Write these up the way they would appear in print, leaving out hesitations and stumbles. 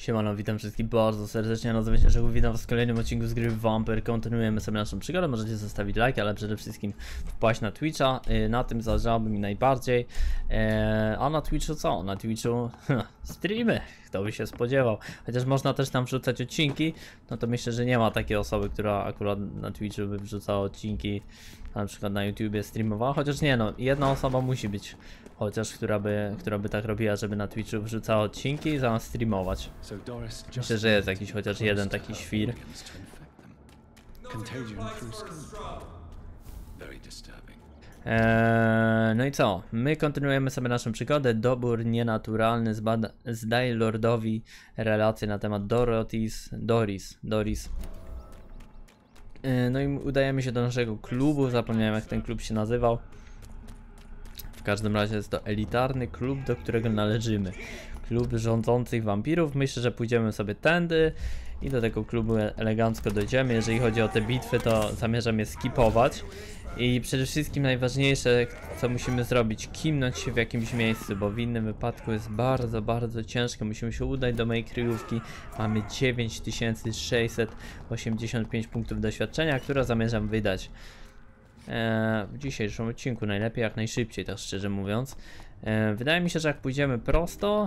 Siemano, witam wszystkich bardzo serdecznie, nazywam się Rzechu, witam was w kolejnym odcinku z gry Vampyr. Kontynuujemy sobie naszą przygodę, możecie zostawić like, ale przede wszystkim wpaść na Twitcha, na tym zależałoby mi najbardziej. A na Twitchu co? Na Twitchu streamy, kto by się spodziewał. Chociaż można też tam wrzucać odcinki, no to myślę, że nie ma takiej osoby, która akurat na Twitchu by wrzucała odcinki, na przykład na YouTubie streamowała, chociaż nie no, jedna osoba musi być. Chociaż która by tak robiła, żeby na Twitchu wrzucała odcinki zamiast streamować. Myślę, że jest jakiś chociaż jeden taki świr. No i co? My kontynuujemy sobie naszą przygodę. Dobór nienaturalny zdaje Lordowi relacje na temat Doris. No i udajemy się do naszego klubu. Zapomniałem, jak ten klub się nazywał. W każdym razie jest to elitarny klub, do którego należymy. Klub rządzących wampirów. Myślę, że pójdziemy sobie tędy i do tego klubu elegancko dojdziemy. Jeżeli chodzi o te bitwy, to zamierzam je skipować. I przede wszystkim najważniejsze, co musimy zrobić, kimnąć się w jakimś miejscu, bo w innym wypadku jest bardzo ciężko. Musimy się udać do mojej kryjówki. Mamy 9685 punktów doświadczenia, które zamierzam wydać w dzisiejszym odcinku, najlepiej jak najszybciej, tak szczerze mówiąc. Wydaje mi się, że jak pójdziemy prosto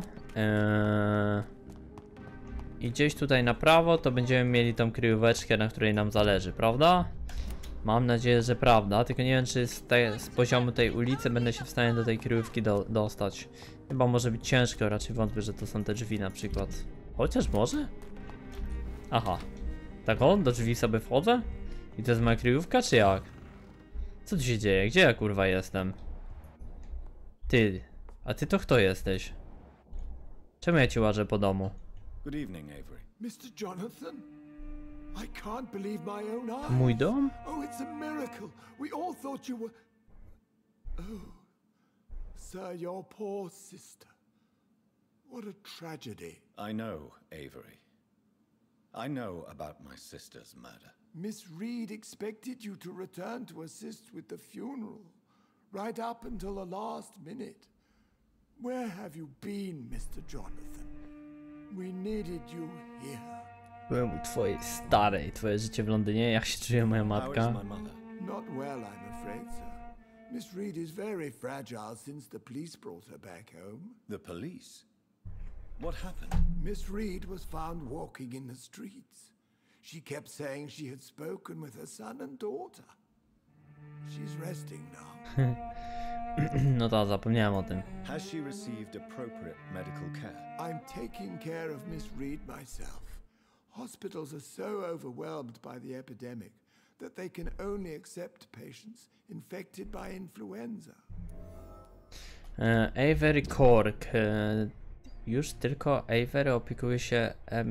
i gdzieś tutaj na prawo, to będziemy mieli tą kryjóweczkę, na której nam zależy, prawda? Mam nadzieję, że prawda, tylko nie wiem, czy z poziomu tej ulicy będę się w stanie do tej kryjówki dostać. Chyba może być ciężko, raczej wątpię, że to są te drzwi na przykład. Chociaż może? Aha. Tak o, do drzwi sobie wchodzę? I to jest moja kryjówka, czy jak? Co tu się dzieje? Gdzie ja kurwa jestem? Ty, a ty to kto jesteś? Czemu ja ci łażę po domu? Good evening, Avery. Mr. Jonathan? I can't believe my own eyes. Mój dom? Oh, it's a miracle. We all thought you were... Oh, sir, your poor sister. What a tragedy. I know, Avery. I know about my sister's murder. Miss Reed expected you to return to assist with the funeral, right up until the last minute. Where have you been, Mr. Jonathan? We needed you here. Byłem u twojej starej, twoje życie w Londynie, jak się czuje moja How is matka? my mother? Not well, I'm afraid, sir. Miss Reed is very fragile since the police brought her back home. The police? What happened? Miss Reed was found walking in the streets. She kept saying she had spoken with her son and daughter. She's resting now. No to zapomniałem o tym. Has she received appropriate medical care? I'm taking care of Miss Reed myself. Hospitals are so overwhelmed by the epidemic that they can only accept patients infected by influenza. Avery Cork. Już tylko Avery opiekuje się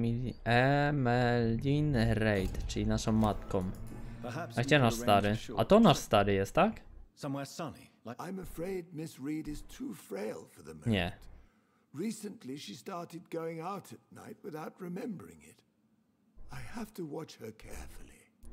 Emmeline Reid, czyli naszą matką. Perhaps A we gdzie could nasz arrange stary? a short A to nasz stary jest, tak? somewhere sunny, like I'm afraid Miss Reed is too frail for the moment. Nie. Recently she started going out at night without remembering it. I have to watch her carefully.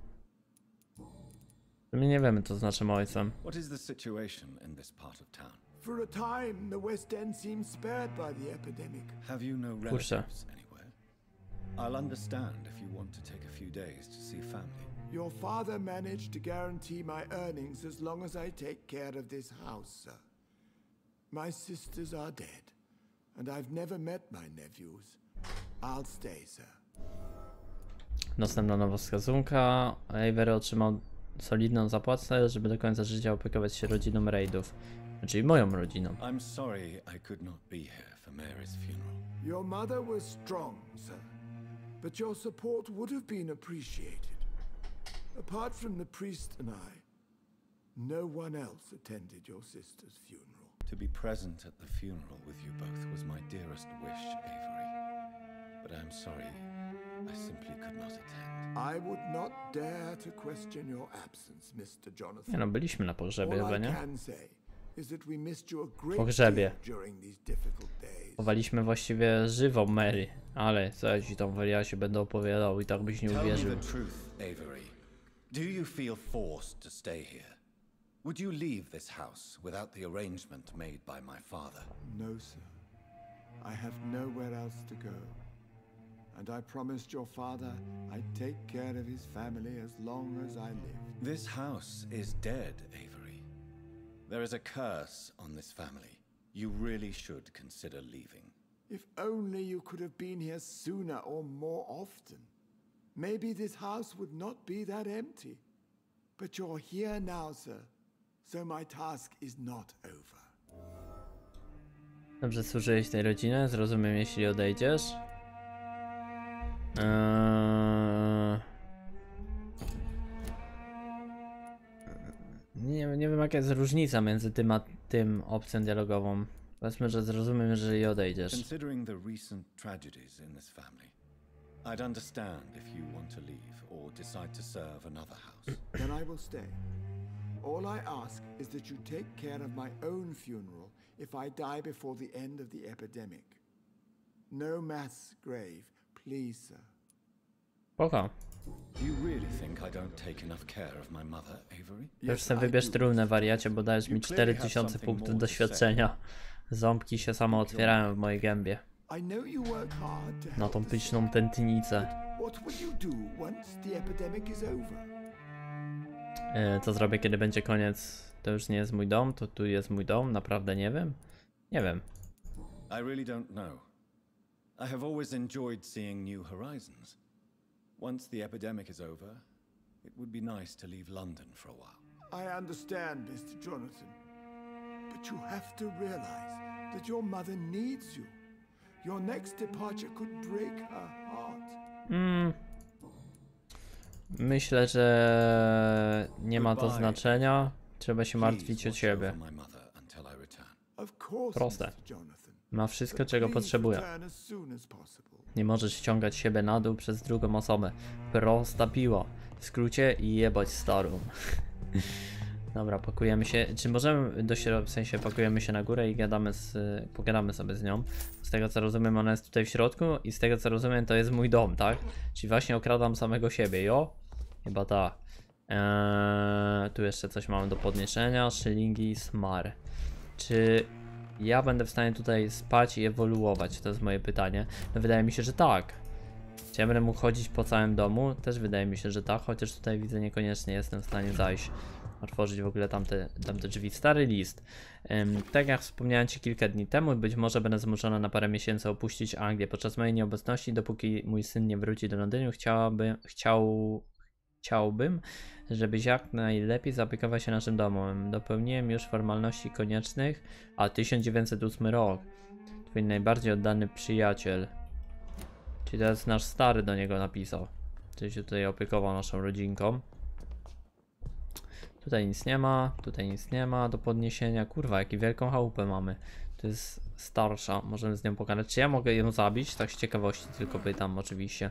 My nie wiemy, co znaczy ojcem. What is the situation in this part of town? For a time, the West End seemed spared by the epidemic. Have you no Kurczę. relatives anywhere? I'll understand if you want to take a few days to see family. Your father managed to guarantee my earnings as long as I take care of this house, sir. My sisters are dead, and I've never met my nephews. I'll stay, sir. Następna nowa wskazówka. Avery otrzymał solidną zapłatę, żeby do końca życia opiekować się rodziną Reidów. Czyli moją rodziną. I'm sorry I could not be here for Mary's funeral. Your mother was strong, sir, but your support would have been appreciated. Apart from the priest and I, no one else attended your sister's funeral. To be present at the funeral with you both was my dearest wish, Avery. But I'm sorry, I simply could not attend. I would not dare to question your absence, Mr. Jonathan. Nie no, byliśmy na pogrzebie chyba, All I nie? can say is that we missed you a great Pogrzebie. deal during these difficult days. Chowaliśmy właściwie żywą Mary, ale co ja ci tam wariacie będę opowiadał i tak byś nie Tell me uwierzył. the truth, Avery. Do you feel forced to stay here? Would you leave this house without the arrangement made by my father? No, sir. I have nowhere else to go. and I promised your father I'd take care of his family as long as I lived. This house is dead, Avery. There is a curse on this family. You really should consider leaving. If only you could have been here sooner or more often. Maybe this house would not be that empty. But you're here now, sir. So my task is not over. Dobrze służyłeś tej rodzinie, zrozumiem jeśli odejdziesz. Nie wiem jaka jest różnica między tym a tym opcją dialogową. Powiedzmy, że zrozumiem, jeżeli odejdziesz. Considering the recent tragedies in this family, I'd understand if you want to leave or decide to serve another house. Then I will stay. All I ask is that you take care of my own funeral if I die before the end of the epidemic. No mass grave, please, sir. Spoko. You really think I don't take enough care of my mother, Avery? Już sobie wybierz trumnę, wariacie, bo dajesz mi 4000 punktów doświadczenia. Ząbki się same otwierają w mojej gębie. I know you work hard to Na help tą the pyszną sick. tętnicę. What will you do once the epidemic is over? Co zrobię, kiedy będzie koniec? To już nie jest mój dom, to tu jest mój dom, naprawdę nie wiem. Nie wiem. I really don't know. I have always enjoyed seeing new horizons. Once the epidemic is over, it would be nice to leave London for a while. I understand, Mr. Jonathan. But you have to realize that your mother needs you. Your next departure could break her heart. Myślę, że nie ma to znaczenia. Trzeba się Please martwić o watch ciebie. over my mother until I return. Of course, Proste. Mr. Jonathan. Ma wszystko, But czego please potrzebuje. return as soon as possible. Nie możesz ściągać siebie na dół przez drugą osobę. Prosta piła. W skrócie jebać starą. Dobra, pakujemy się. Czy możemy do środka, w sensie pakujemy się na górę i pogadamy sobie z nią. Z tego co rozumiem, ona jest tutaj w środku i z tego co rozumiem, to jest mój dom, tak? Czyli właśnie okradam samego siebie, jo? Chyba tak. Tu jeszcze coś mamy do podniesienia. Szylingi, smar. Czy ja będę w stanie tutaj spać i ewoluować? To jest moje pytanie. No wydaje mi się, że tak. Czy ja będę mógł chodzić po całym domu? Też wydaje mi się, że tak, chociaż tutaj widzę niekoniecznie jestem w stanie zajść. Otworzyć w ogóle tamte drzwi. Stary list. Tak jak wspomniałem ci kilka dni temu, być może będę zmuszona na parę miesięcy opuścić Anglię. Podczas mojej nieobecności, dopóki mój syn nie wróci do Londynu, chciałbym, żebyś jak najlepiej zaopiekował się naszym domem. Dopełniłem już formalności koniecznych, a 1908 rok. Twój najbardziej oddany przyjaciel. Czyli to jest nasz stary, do niego napisał. Czyli się tutaj opiekował naszą rodzinką. Tutaj nic nie ma do podniesienia. Kurwa, jaką wielką chałupę mamy. To jest starsza, możemy z nią pogadać. Czy ja mogę ją zabić? Tak z ciekawości tylko pytam oczywiście.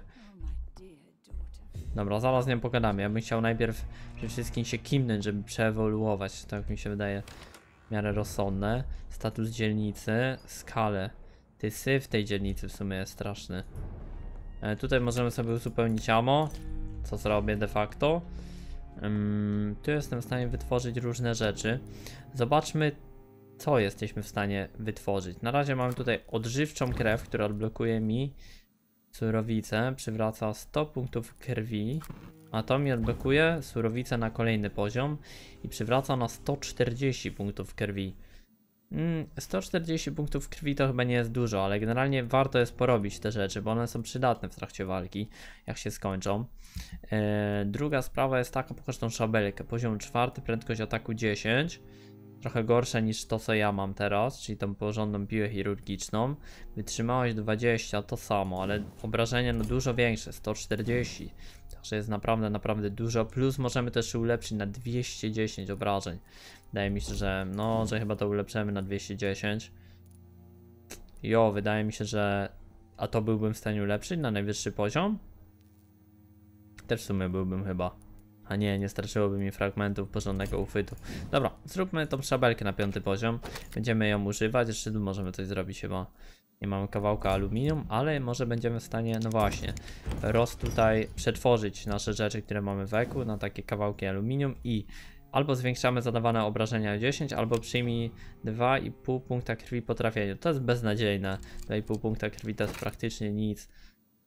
Dobra, zaraz z nią pogadamy. Ja bym chciał najpierw przede wszystkim się kimnąć, żeby przeewoluować. Tak mi się wydaje w miarę rozsądne. Status dzielnicy, skalę. Ty syf w tej dzielnicy w sumie jest straszny. Tutaj możemy sobie uzupełnić ammo. Co zrobię de facto. Tu jestem w stanie wytworzyć różne rzeczy. Zobaczmy, co jesteśmy w stanie wytworzyć. Na razie mamy tutaj odżywczą krew, która odblokuje mi surowicę, przywraca 100 punktów krwi, a to mi odblokuje surowicę na kolejny poziom i przywraca na 140 punktów krwi. 140 punktów krwi to chyba nie jest dużo, ale generalnie warto jest porobić te rzeczy, bo one są przydatne w trakcie walki, jak się skończą. Druga sprawa jest taka, pokaż tą szabelkę, poziom 4, prędkość ataku 10. Trochę gorsze niż to, co ja mam teraz, czyli tą porządną piłę chirurgiczną. Wytrzymałość 20, to samo, ale obrażenia no dużo większe, 140. Także jest naprawdę dużo, plus możemy też ulepszyć na 210 obrażeń. Wydaje mi się, że że chyba to ulepszymy na 210. Wydaje mi się, że a to byłbym w stanie ulepszyć na najwyższy poziom? Też w sumie byłbym chyba. A nie starczyłoby mi fragmentów porządnego uchwytu. Dobra, zróbmy tą szabelkę na 5. poziom. Będziemy ją używać, jeszcze tu możemy coś zrobić chyba. Nie mamy kawałka aluminium, ale może będziemy w stanie, no właśnie, tutaj przetworzyć nasze rzeczy, które mamy w eku na takie kawałki aluminium i albo zwiększamy zadawane obrażenia o 10, albo przyjmij 2,5 punkta krwi po trafieniu. To jest beznadziejne. 2,5 punkta krwi to jest praktycznie nic.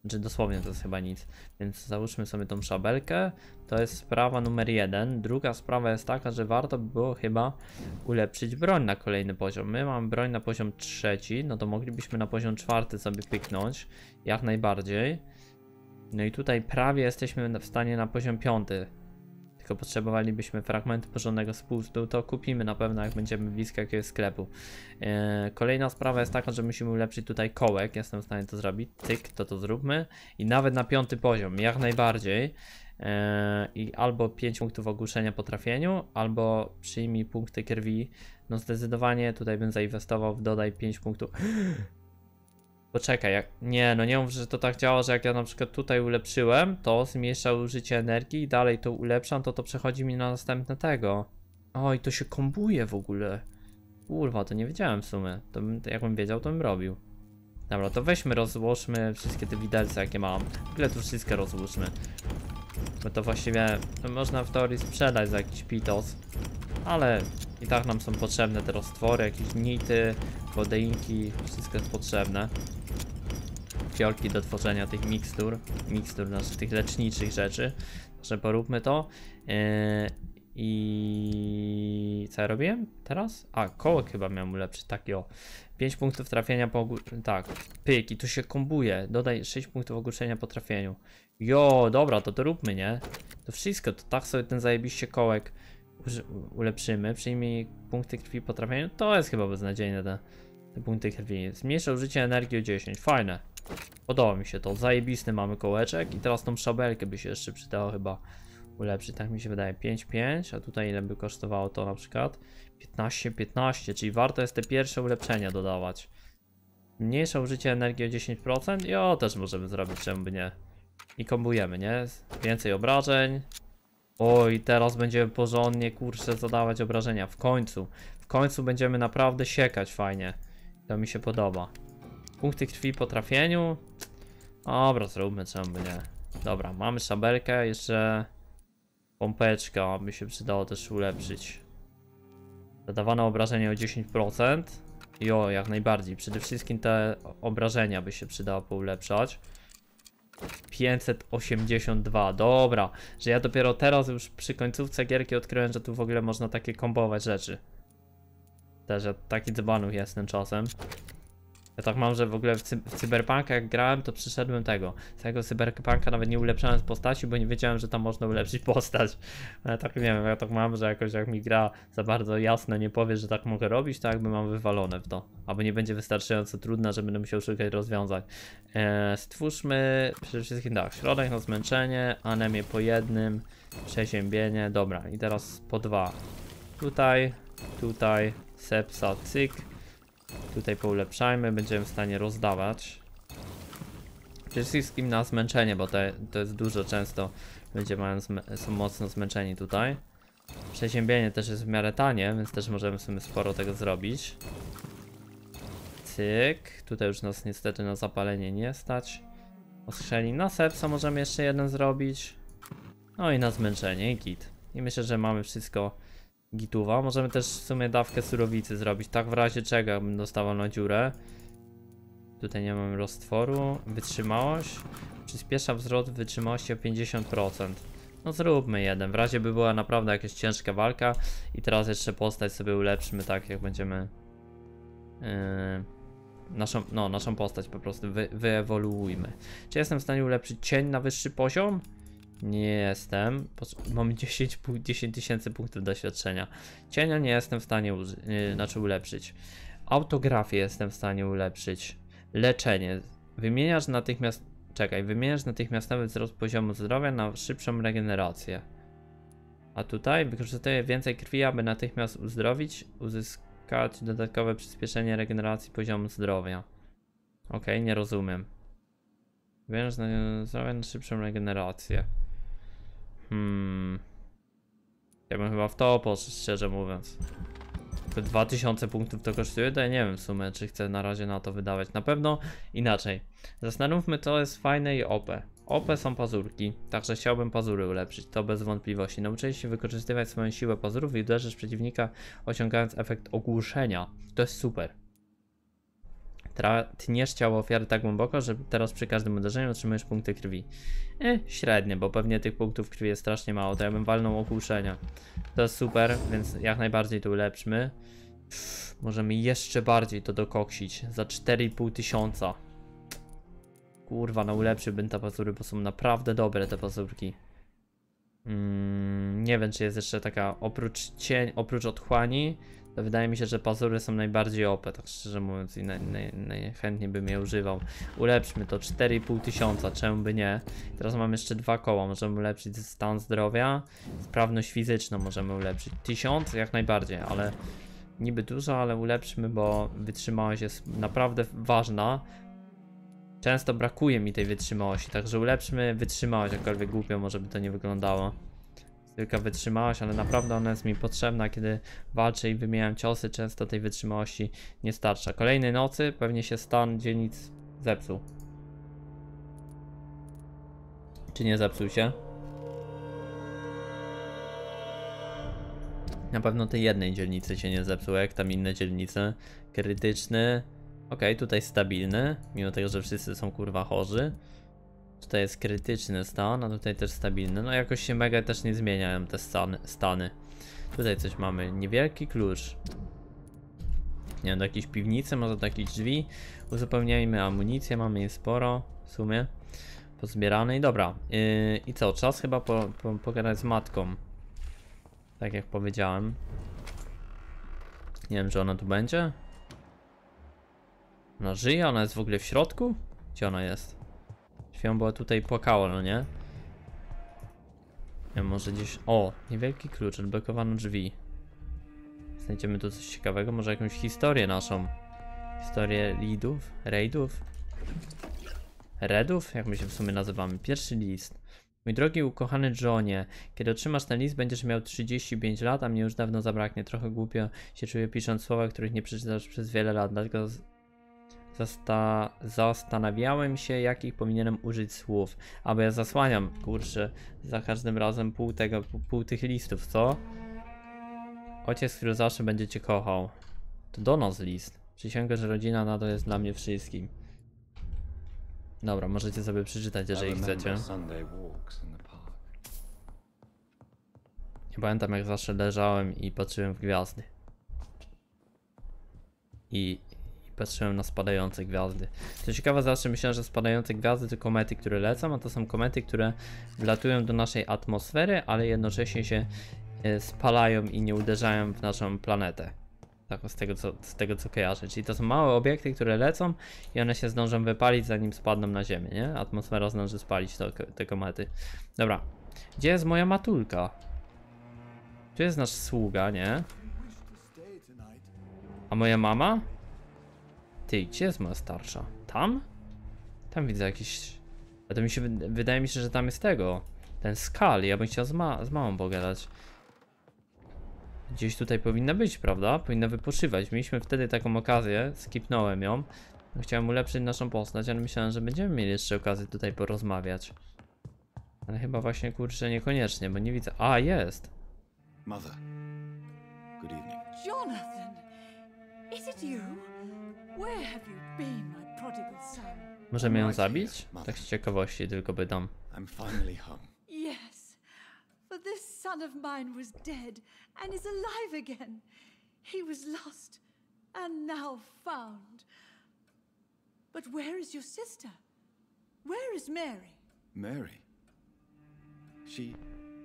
Znaczy dosłownie to jest chyba nic. Więc załóżmy sobie tą szabelkę. To jest sprawa numer 1. Druga sprawa jest taka, że warto by było chyba ulepszyć broń na kolejny poziom. My mamy broń na poziom 3, no to moglibyśmy na poziom 4 sobie pyknąć. Jak najbardziej. No i tutaj prawie jesteśmy w stanie na poziom 5. Tylko potrzebowalibyśmy fragmentu porządnego spustu, to kupimy na pewno, jak będziemy blisko jakiegoś sklepu. Kolejna sprawa jest taka, że musimy ulepszyć tutaj kołek. Jestem w stanie to zrobić. Cyk, to zróbmy. I nawet na 5 poziom, jak najbardziej. I albo 5 punktów ogłuszenia po trafieniu, albo przyjmij punkty krwi. No zdecydowanie tutaj bym zainwestował w dodaj 5 punktów. Poczekaj, nie mów, że to tak działa, że jak ja na przykład tutaj ulepszyłem, to zmniejsza użycie energii i dalej to ulepszam, to przechodzi mi na następne tego. Oj, to się kombuje w ogóle. Kurwa, to nie wiedziałem w sumie. To jakbym wiedział, to bym robił. Dobra, to weźmy, rozłóżmy wszystkie te widelce, jakie mam. W ogóle tu wszystkie rozłóżmy. Bo to właściwie można w teorii sprzedać za jakiś pitos. Ale i tak nam są potrzebne te roztwory, jakieś nity, kodeinki, wszystko jest potrzebne. Fiolki do tworzenia tych mikstur, znaczy tych leczniczych rzeczy. Także poróbmy to. I co ja robiłem teraz? A, kołek chyba miałem ulepszyć, taki o. 5 punktów trafienia po tak, pyk i tu się kombuje. Dodaj 6 punktów ogłuszenia po trafieniu. Jo, dobra, to róbmy, nie? To wszystko, to tak sobie ten zajebiście kołek ulepszymy. Przyjmij punkty krwi po trafieniu. To jest chyba beznadziejne te punkty krwi. Zmniejsza użycie energii o 10. Fajne. Podoba mi się to. Zajebisty mamy kołeczek. I teraz tą szabelkę by się jeszcze przydało chyba ulepszyć. Tak mi się wydaje. 5, a tutaj ile by kosztowało to na przykład? 15, czyli warto jest te pierwsze ulepszenia dodawać. Mniejsze użycie energii o 10%. Jo, też możemy zrobić, czemu by nie. I kombujemy, nie? Więcej obrażeń. Oj, teraz będziemy porządnie, kurczę, zadawać obrażenia. W końcu będziemy naprawdę siekać fajnie. To mi się podoba. Punkty krwi po trafieniu. Dobra, zróbmy, czemu by nie. Dobra, mamy szabelkę, jeszcze pompeczka by się przydało też ulepszyć. Zadawane obrażenia o 10%. Jo, jak najbardziej. Przede wszystkim te obrażenia by się przydało poulepszać. 582, dobra, że ja dopiero teraz już przy końcówce gierki odkryłem, że tu w ogóle można takie kombować rzeczy. Też ja taki dzbanuch jestem czasem. Ja tak mam, że w ogóle w Cyberpunka jak grałem, to przyszedłem całego Cyberpunka nawet nie ulepszałem z postaci, bo nie wiedziałem, że tam można ulepszyć postać. Ja tak nie wiem, ja tak mam, że jakoś jak mi gra za bardzo jasno nie powie, że tak mogę robić, to jakby mam wywalone w to. Albo nie będzie wystarczająco trudna, że będę musiał szukać rozwiązań. Stwórzmy przede wszystkim tak, środek na zmęczenie, anemię po 1, przeziębienie, dobra i teraz po 2. Tutaj, sepsa, cyk. Tutaj poulepszajmy, będziemy w stanie rozdawać. Przede wszystkim na zmęczenie, bo to jest dużo często. Ludzie są mocno zmęczeni tutaj. Przeziębienie też jest w miarę tanie, więc też możemy sobie sporo tego zrobić. Cyk. Tutaj już nas niestety na zapalenie nie stać. Ostrzeli. Na sepsa możemy jeszcze jeden zrobić. No i na zmęczenie i git. I myślę, że mamy wszystko gituwa. Możemy też w sumie dawkę surowicy zrobić, tak w razie czego bym dostawał na dziurę. Tutaj nie mamy roztworu. Wytrzymałość. Przyspiesza wzrost wytrzymałości o 50%. No zróbmy jeden, w razie by była naprawdę jakaś ciężka walka. I teraz jeszcze postać sobie ulepszymy tak jak będziemy naszą postać po prostu wyewoluujmy. Czy jestem w stanie ulepszyć cień na wyższy poziom? Nie jestem. Mamy 10 tysięcy punktów doświadczenia. Cienia nie jestem w stanie ulepszyć. Autografię jestem w stanie ulepszyć. Leczenie. Wymieniasz natychmiastowy wzrost poziomu zdrowia na szybszą regenerację. A tutaj wykorzystuje więcej krwi, aby natychmiast uzdrowić, uzyskać dodatkowe przyspieszenie regeneracji poziomu zdrowia. Okej, nie rozumiem. Wymieniasz zdrowia na szybszą regenerację. Ja bym chyba w to poszedł, szczerze mówiąc. Tylko 2000 punktów to kosztuje, to ja nie wiem w sumie, czy chcę na razie na to wydawać. Na pewno inaczej. Zastanówmy, co jest fajne i OP. OP są pazurki, także chciałbym pazury ulepszyć, to bez wątpliwości. Nauczyłeś się wykorzystywać swoją siłę pazurów i uderzysz przeciwnika, osiągając efekt ogłuszenia. To jest super. Tniesz ciało ofiary tak głęboko, że teraz przy każdym uderzeniu otrzymujesz punkty krwi. Średnie, bo pewnie tych punktów krwi jest strasznie mało, to ja bym walnął okuszenia. To jest super, więc jak najbardziej to ulepszmy. Możemy jeszcze bardziej to dokoksić za 4500. Kurwa, no ulepszyłbym te pazury, bo są naprawdę dobre te pazurki. Nie wiem, czy jest jeszcze taka, oprócz otchłani, to wydaje mi się, że pazury są najbardziej OP, tak szczerze mówiąc, i najchętniej bym je używał. Ulepszmy to 4500, czemu by nie? Teraz mamy jeszcze 2 koła, możemy ulepszyć stan zdrowia, sprawność fizyczną możemy ulepszyć. 1000 jak najbardziej, ale niby dużo, ale ulepszmy, bo wytrzymałość jest naprawdę ważna. Często brakuje mi tej wytrzymałości, także ulepszmy wytrzymałość, jakkolwiek głupio może by to nie wyglądało. Tylko wytrzymałość, ale naprawdę ona jest mi potrzebna, kiedy walczę i wymieniam ciosy, często tej wytrzymałości nie starcza. Kolejnej nocy pewnie się stan dzielnic zepsuł. Czy nie zepsuł się? Na pewno tej jednej dzielnicy się nie zepsuł, jak tam inne dzielnice. Krytyczny. Okej, tutaj stabilny, mimo tego, że wszyscy są kurwa chorzy. Tutaj jest krytyczny stan, a tutaj też stabilny. No jakoś się mega też nie zmieniają te stany. Tutaj coś mamy, niewielki klucz. Nie wiem, do jakiejś piwnicy, może do jakichś drzwi. Uzupełniajmy amunicję, mamy jej sporo w sumie. Pozbieranej, dobra. I co, czas chyba pogadać z matką. Tak jak powiedziałem. Nie wiem, czy ona tu będzie. Ona żyje? Ona jest w ogóle w środku? Gdzie ona jest? Śpią, bo tutaj płakała, no nie? Ja może gdzieś... O! Niewielki klucz, odblokowano drzwi. Znajdziemy tu coś ciekawego, może jakąś historię naszą. Historię raidów? Redów? Jak my się w sumie nazywamy? Pierwszy list. Mój drogi ukochany Johnie, kiedy otrzymasz ten list, będziesz miał 35 lat, a mnie już dawno zabraknie. Trochę głupio się czuję pisząc słowa, których nie przeczytasz przez wiele lat, dlatego zastanawiałem się, jakich powinienem użyć słów. Bo ja zasłaniam, kurczę, za każdym razem pół tych listów, co? Ojciec, który zawsze będzie cię kochał. To do nas list. Przysięgę, że rodzina nadal jest dla mnie wszystkim. Dobra, możecie sobie przeczytać, jeżeli chcecie. Nie pamiętam, jak zawsze leżałem i patrzyłem w gwiazdy. I patrzyłem na spadające gwiazdy. Co ciekawe, zawsze myślałem, że spadające gwiazdy to komety, które lecą, a to są komety, które wlatują do naszej atmosfery, ale jednocześnie się spalają i nie uderzają w naszą planetę. Tak, z tego co kojarzę. Czyli to są małe obiekty, które lecą i one się zdążą wypalić, zanim spadną na Ziemię, nie? Atmosfera zdąży spalić te komety. Dobra. Gdzie jest moja matulka? Tu jest nasz sługa, nie? A moja mama? Ty, gdzie jest moja starsza? Tam? Tam widzę jakiś... A to mi się wydaje mi się, że tam jest tego. Ten Skal. Ja bym chciał z mamą pogadać. Gdzieś tutaj powinna być, prawda? Powinna wypoczywać. Mieliśmy wtedy taką okazję. Skipnąłem ją. Chciałem ulepszyć naszą postać, ale myślałem, że będziemy mieli jeszcze okazję tutaj porozmawiać. Ale chyba właśnie, kurczę, niekoniecznie, bo nie widzę... A, jest! Mother. Good evening. Jonathan! Is it you? Where have you been, my prodigal son? Możemy ją zabić? Tak z ciekawości tylko pytam. I'm finally home. Yes, for this son of mine was dead and is alive again. He was lost and now found. But where is your sister? Where is Mary? Mary. She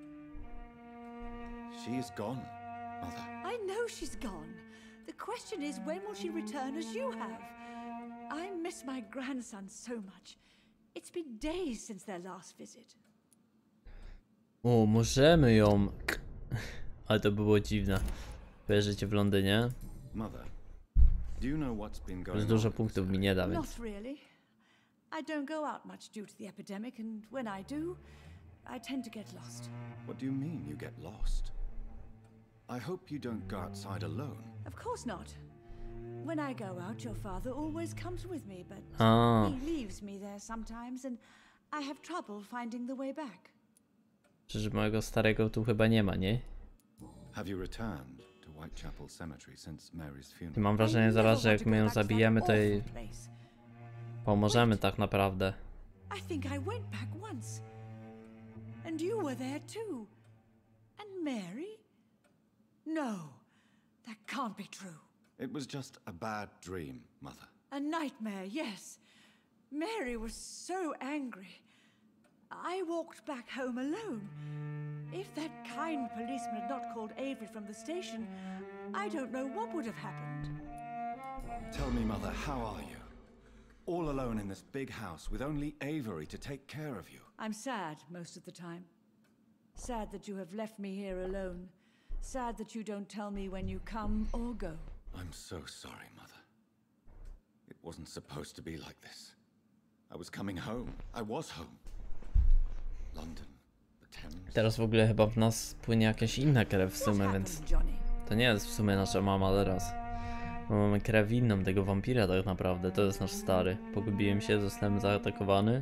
is gone, Mother. I know she's gone. The question is, when will she return as you have? I miss my grandson so much. It's been days since their last visit. O, możemy ją... Ale to było dziwne. Pojeżdżacie w Londynie? Mother, do you know what's been going Już on? dużo punktów mi nie da, więc... Not really. I don't go out much due to the epidemic, and when I do, I tend to get lost. What do you mean you get lost? I hope you don't go outside alone. Of course not. When I go out, your father always comes with me, but he leaves me there sometimes, and I have trouble finding the way back. Przecież mojego starego tu chyba nie ma, nie? Have you returned to Whitechapel Cemetery since Mary's I funeral. mam wrażenie zaraz, że jak my ją zabijemy, to jej pomożemy tak naprawdę. I think I went back once. And you were there too. And Mary? No, that can't be true. It was just a bad dream, Mother. A nightmare, yes. Mary was so angry. I walked back home alone. If that kind policeman had not called Avery from the station, I don't know what would have happened. Tell me, Mother, how are you? All alone in this big house with only Avery to take care of you. I'm sad most of the time. Sad that you have left me here alone. Sad that you don't tell me when you come or go. I'm so sorry, Mother. It wasn't supposed to be like this. I was coming home. I was home. London, the Thames. Teraz w ogóle chyba w nas płynie jakaś inna krew w What sumie, happened, więc Johnny? to nie jest w sumie nasza mama teraz. Bo mamy krew inną tego wampira tak naprawdę, to jest nasz stary. Pogubiłem się, zostałem zaatakowany.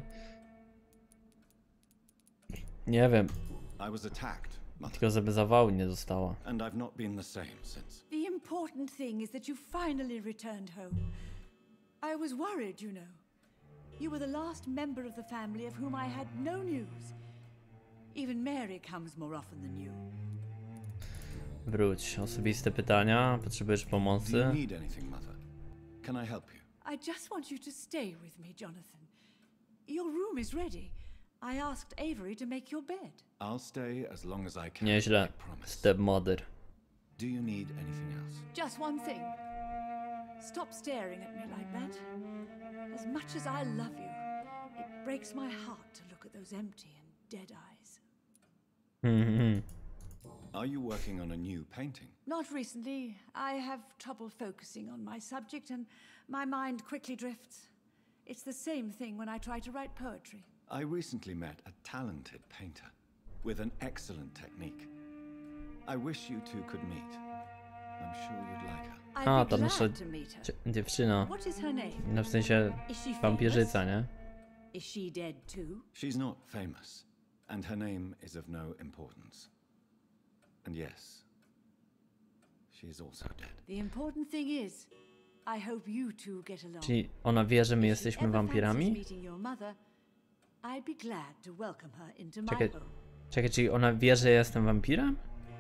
Nie wiem, I was attacked, Mother, tylko żeby zawału nie dostała. and I've not been the same since. The important thing is that you finally returned home. I was worried, you know. You were the last member of the family of whom I had no news. Even Mary comes more often than you. Wróć. Osobiste pytania? Potrzebujesz Do you pomocy? need anything, Mother? Can I help you? I just want you to stay with me, Jonathan. Your room is ready. I asked Avery to make your bed. I'll stay as long as I can. Nieźle. I promise. Stepmother. Do you need anything else? Just one thing. Stop staring at me like that. As much as I love you, it breaks my heart to look at those empty and dead eyes. Are you working on a new painting? Not recently. I have trouble focusing on my subject and my mind quickly drifts. It's the same thing when I try to write poetry. I recently met a talented painter with an excellent technique. I wish you two could meet. I'm sure you'd like her. I'd A, be to nasza glad to meet her. dziewczyna. What is her name? No w sensie Is she famous? wampirzyca, nie? Is she dead too? She's not famous, and her name is of no importance. And yes, she is also dead. The important thing is, I hope you two get along. Czyli ona wie, że my If she jesteśmy ever fancies wampirami? meeting your mother, I'd be glad to welcome her into my Czekaj, home. czekaj, czyli ona wie, że ja jestem wampirem?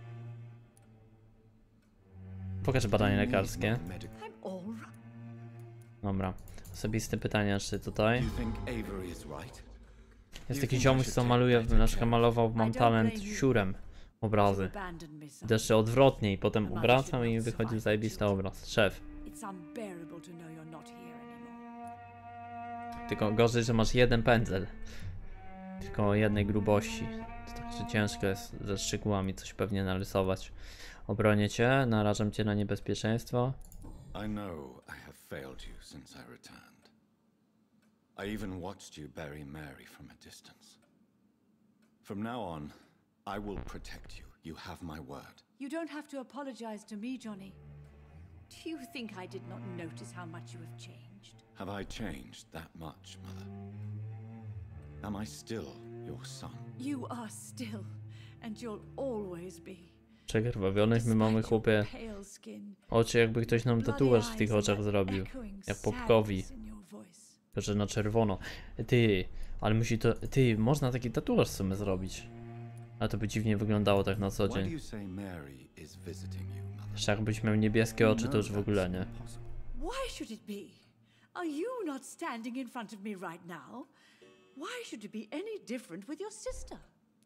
Pokaż badanie lekarskie. Medical. I'm all right. Dobra. Osobiste pytania jeszcze Do tutaj. you think Avery is right? Jest taki ziomuś, co maluje, na przykład malował, mam talent siurem obrazy. Abandoned me, son. Jeszcze odwrotnie i potem obracam i wychodzi zajebisty obraz. Szef. It's unbearable to know you're not here anymore. Tylko gorzej, że masz jeden pędzel. Tylko o jednej grubości. To tak, że ciężko jest ze szczegółami coś pewnie narysować. Obronię cię, narażam cię na niebezpieczeństwo. I know I have failed you since I returned. I even watched you bury Mary from a distance. From now on, I will protect you. You have my word. You don't have to apologize to me, Johnny. Do you think I did not notice how much you have changed? Have I changed that much, Mother? Am I still your son? You are still, and you'll always be. Przekrwawionych my mamy, Despite your chłopie, pale skin, oczy jakby ktoś nam bloody tatuaż w tych eyes and oczach that zrobił. echoing Jak Popkowi. sadness in your voice. Tylko, że na czerwono. Ty, ale musi to... Ty, można taki tatuaż w sumie zrobić. Ale to by dziwnie wyglądało tak na co Why do dzień. you say Mary is visiting you, Mother? Jeszcze jakbyś miał niebieskie oczy, to już w No, ogóle that's nie. impossible. Why should it be? Are you not standing in front of me right now? Why should it be any different with your sister?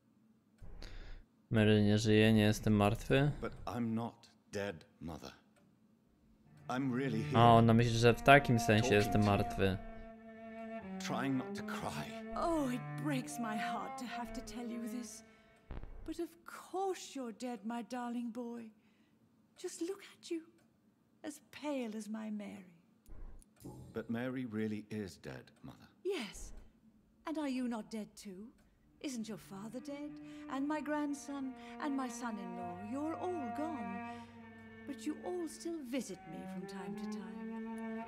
Mary nie żyje, nie jestem martwy. But I'm not dead, Mother. I'm really here, A, ona myśli, że w takim sensie jestem martwy. trying not to cry. Oh, it breaks my heart to have to tell you this. But of course you're dead, my darling boy. Just look at you, as pale as my Mary. But Mary really is dead, Mother. Yes. And are you not dead too? Isn't your father dead? And my grandson? And my son-in-law? You're all gone. But you all still visit me from time to time.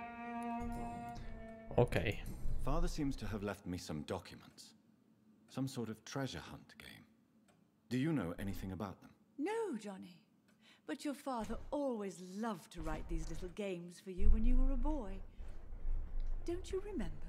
Okej. Father seems to have left me some documents. Some sort of treasure hunt game. Do you know anything about them? No, Johnny. but your father always loved to write these little games for you when you were a boy. Don't you remember?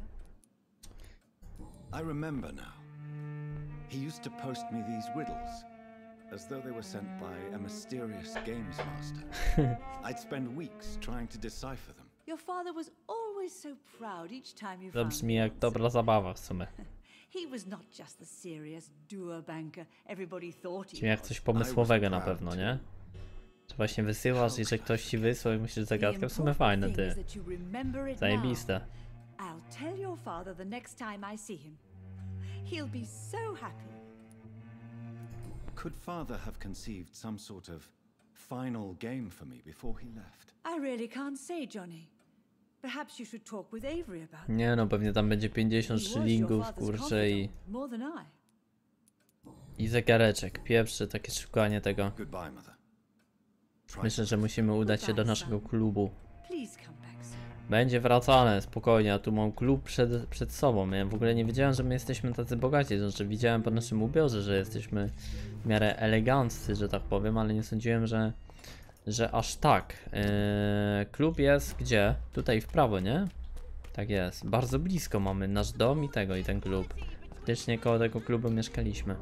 I remember now. He used to post me these riddles, as though they were sent by a mysterious games master. I'd spend weeks trying to decipher them. Your father was always so proud each time you To found brzmi the jak answer. dobra zabawa w sumie. He was not just the serious doer banker everybody thought Brzmi he jak was. coś pomysłowego na pewno, nie? Że właśnie wysyłasz i że ktoś ci wysłał i myślisz zagadkę. W sumie fajne, ty. Zajebiste. I'll tell your father the next time I see him. He'll be so happy. Could Father have conceived some sort of final game for me before he left? I really can't say, Johnny. Perhaps you should talk with Avery about it. Nie no, pewnie tam będzie 50 He was your szylingów, father's kurczę i... confidant, more than I. I zegareczek. Pierwsze takie szukanie tego. Goodbye, Mother. Try Myślę, że musimy udać się do naszego klubu. Please come back soon. Będzie wracane, spokojnie, a tu mam klub przed sobą. Ja w ogóle nie wiedziałem, że my jesteśmy tacy bogaci. Znaczy widziałem po naszym ubiorze, że jesteśmy w miarę eleganccy, że tak powiem, ale nie sądziłem, że aż tak. Klub jest gdzie? Tutaj w prawo, nie? Tak jest. Bardzo blisko mamy nasz dom i ten klub. Faktycznie koło tego klubu mieszkaliśmy.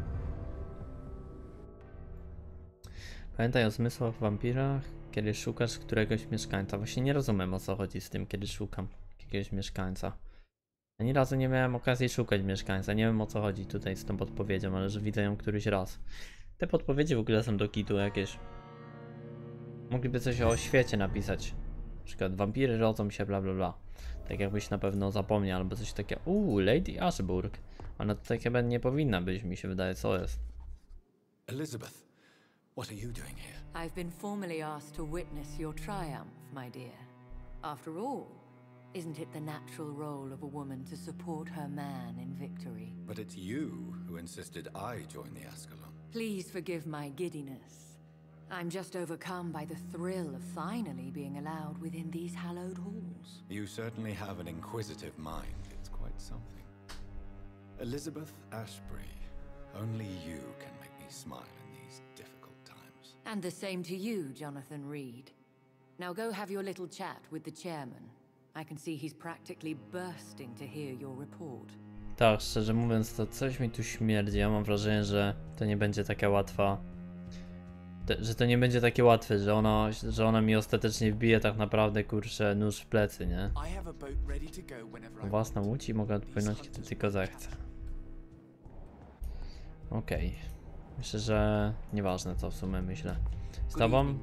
Pamiętaj o zmysłach, wampirach, kiedy szukasz któregoś mieszkańca. Właśnie nie rozumiem, o co chodzi z tym, kiedy szukam jakiegoś mieszkańca. Ani razu nie miałem okazji szukać mieszkańca. Nie wiem, o co chodzi tutaj z tą podpowiedzią, ale że widzę ją któryś raz. Te podpowiedzi w ogóle są do kitu jakieś. Mogliby coś o świecie napisać. Na przykład wampiry rodzą się, bla bla bla. Tak jakbyś na pewno zapomniał, albo coś takiego. Lady Ashburg. Ona tutaj chyba nie powinna być, mi się wydaje, co jest. Elizabeth, what are you doing here? I've been formally asked to witness your triumph, my dear. After all, isn't it the natural role of a woman to support her man in victory? But it's you who insisted I join the Ascalon. Please forgive my giddiness. I'm just overcome by the thrill of finally being allowed within these hallowed halls. You certainly have an inquisitive mind. It's quite something. Elizabeth Ashbury, only you can make me smile in these difficult times. And the same to you, Jonathan Reed. Now go have your little chat with the chairman. I can see he's practically bursting to hear your report. Tak, szczerze mówiąc, to coś mi tu śmierdzi. Ja mam wrażenie, że to nie będzie taka łatwa. Że to nie będzie takie łatwe, że ona mi ostatecznie wbije tak naprawdę, kurczę, nóż w plecy, nie? Własna łódź i mogę odpłynąć, kiedy tylko zechcę. Okej. Myślę, że nieważne co w sumie myślę. Z tobą?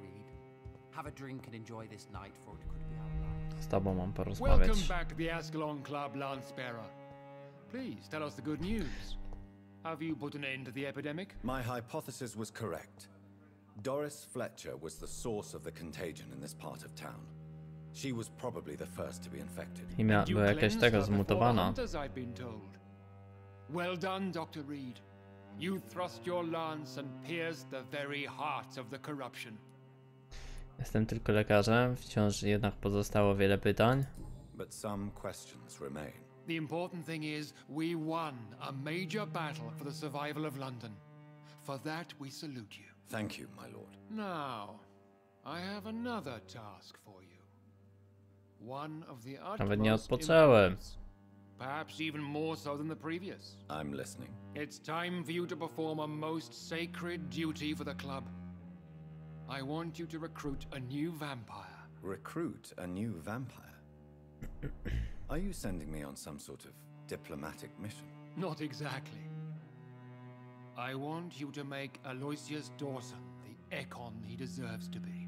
Z tobą mam porozmawiać. Welcome back to the Ascalon Club, Lancebearer. Please tell us the good news. Have you put an end to the epidemic? My hypothesis was correct. Doris Fletcher was the source of the contagion in this part of town. She was probably the first to be infected. I And you była jakaś cleansed tego her before the zmutowana. hunters, I've been told. Well done, Dr. Reed. You thrust your lance and pierced the very heart of the corruption. Jestem tylko lekarzem, wciąż jednak pozostało wiele pytań. But some questions remain. The important thing is we won a major battle for the survival of London. For that we salute you. Thank you, my lord. Now, I have another task for you. One of the Nawet nie utmost odpocząłem. importance, perhaps even more so than the previous. I'm listening. It's time for you to perform a most sacred duty for the club. I want you to recruit a new vampire. Recruit a new vampire? Are you sending me on some sort of diplomatic mission? Not exactly. I want you to make Aloysius Dawson the Ekon he deserves to be.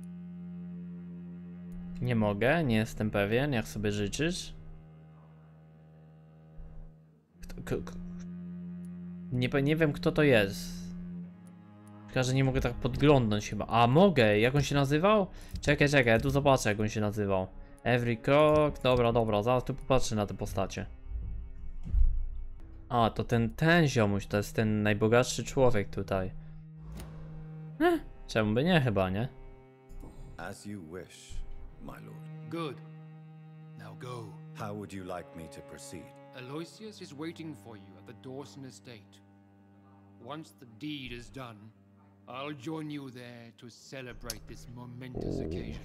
Nie mogę, nie jestem pewien, jak sobie życzysz. Nie wiem kto to jest. Tylko, że nie mogę tak podglądnąć chyba. A mogę, jak on się nazywał? Czekaj, ja tu zobaczę jak on się nazywał. Every Krok, dobra, zaraz tu popatrzę na te postacie. A, to ten ziomuś, to jest ten najbogatszy człowiek tutaj. Czemu by nie chyba, nie? As you wish, my lord. Good. Now go. How would you like me to proceed? Aloysius is waiting for you at the Dawson estate. Once the deed is done, I'll join you there to celebrate this momentous occasion.